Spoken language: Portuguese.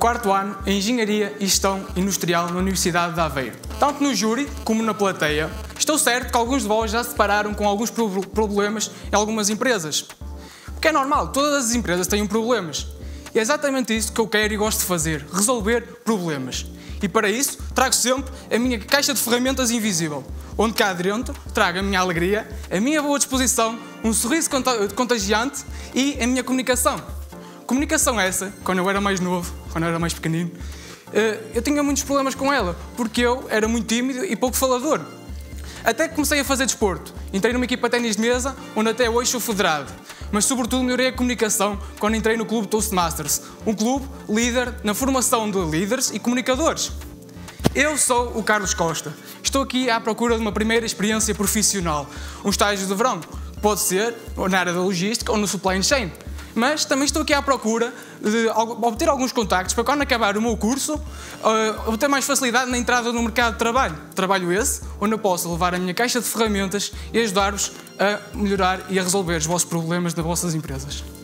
4º ano em Engenharia e Gestão Industrial na Universidade de Aveiro. Tanto no júri como na plateia, estou certo que alguns de vós já se depararam com alguns problemas em algumas empresas. Porque é normal, todas as empresas têm problemas. E é exatamente isso que eu quero e gosto de fazer, resolver problemas. E para isso, trago sempre a minha caixa de ferramentas invisível, onde cá dentro trago a minha alegria, a minha boa disposição, um sorriso contagiante e a minha comunicação. Comunicação essa, quando eu era mais novo, quando eu era mais pequenino, eu tinha muitos problemas com ela, porque eu era muito tímido e pouco falador. Até que comecei a fazer desporto. Entrei numa equipa de ténis de mesa, onde até hoje sou federado. Mas sobretudo melhorei a comunicação quando entrei no Clube Toastmasters, um clube líder na formação de líderes e comunicadores. Eu sou o Carlos Costa. Estou aqui à procura de uma primeira experiência profissional, um estágio de verão. Pode ser na área da logística ou no supply chain. Mas também estou aqui à procura de obter alguns contactos para quando acabar o meu curso, obter mais facilidade na entrada no mercado de trabalho. Trabalho esse onde eu posso levar a minha caixa de ferramentas e ajudar-vos a melhorar e a resolver os vossos problemas nas vossas empresas.